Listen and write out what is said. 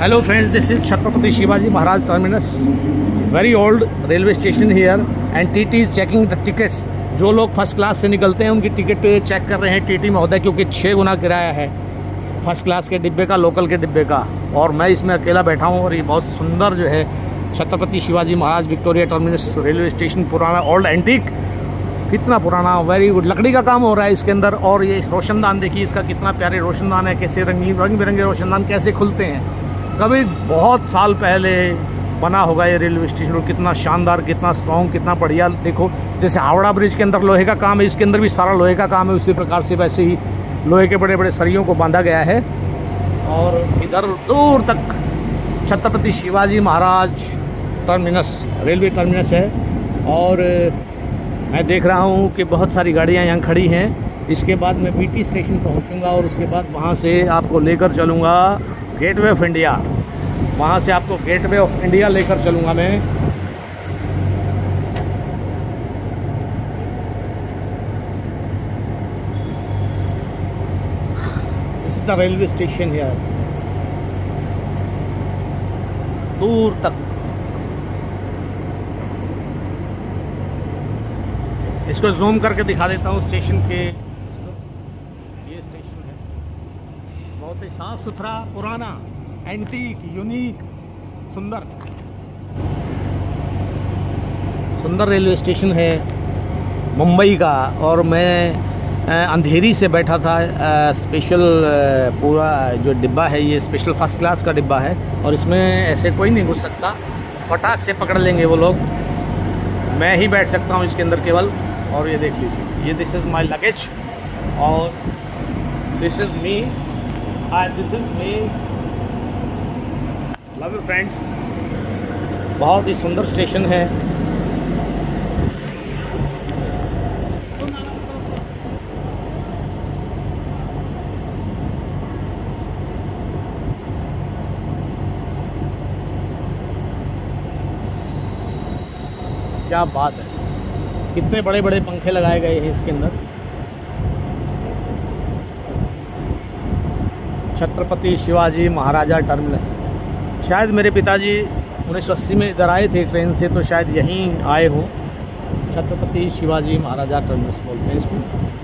Hello friends, this is Chhatrapati Shivaji Maharaj Terminus, very old railway station here, and TT is checking the tickets. जो लोग first class से निकलते हैं उनकी ticket check कर रहे हैं TT महोदय, क्योंकि 6 गुना किराया है फर्स्ट क्लास के डिब्बे का, लोकल के डिब्बे का। और मैं इसमें अकेला बैठा हूँ और ये बहुत सुंदर जो है Chhatrapati Shivaji Maharaj Victoria Terminus railway station, पुराना ओल्ड एंटीक, कितना पुराना, वेरी गुड। लकड़ी का काम हो रहा है इसके अंदर। और ये रोशनदान देखिए, इसका कितना प्यारे रोशनदान है, कैसे रंग बिरंगे रोशनदान कैसे खुलते हैं। कभी बहुत साल पहले बना होगा ये रेलवे स्टेशन, और कितना शानदार, कितना स्ट्रॉन्ग, कितना बढ़िया। देखो जैसे हावड़ा ब्रिज के अंदर लोहे का काम है, इसके अंदर भी सारा लोहे का काम है। उसी प्रकार से वैसे ही लोहे के बड़े बड़े सरियों को बांधा गया है। और इधर दूर तक Chhatrapati Shivaji Maharaj Terminus, railway terminus है। और मैं देख रहा हूँ कि बहुत सारी गाड़ियाँ यहाँ खड़ी हैं। इसके बाद मैं BT स्टेशन पहुँचूँगा और उसके बाद वहाँ से आपको लेकर चलूँगा गेटवे ऑफ इंडिया। वहाँ से आपको गेटवे ऑफ इंडिया लेकर चलूँगा मैं। इस द रेलवे स्टेशन है, दूर तक। इसको जूम करके दिखा देता हूँ स्टेशन के। ये स्टेशन है, बहुत ही साफ सुथरा, पुराना, एंटीक, यूनिक, सुंदर सुंदर रेलवे स्टेशन है मुंबई का। और मैं अंधेरी से बैठा था। स्पेशल पूरा जो डिब्बा है ये स्पेशल फर्स्ट क्लास का डिब्बा है, और इसमें ऐसे कोई नहीं घुस सकता, फटाक से पकड़ लेंगे वो लोग। मैं ही बैठ सकता हूँ इसके अंदर केवल। और ये देख लीजिए, ये दिस इज़ माई लगेज और this is me and this is me. Love you friends, बहुत ही सुंदर स्टेशन है। क्या बात है, कितने बड़े बड़े पंखे लगाए गए हैं इसके अंदर। छत्रपति शिवाजी महाराजा टर्मिनस। शायद मेरे पिताजी 1980 में इधर आए थे ट्रेन से, तो शायद यहीं आए हो। छत्रपति शिवाजी महाराजा टर्मिनस बोलते हैं इसको।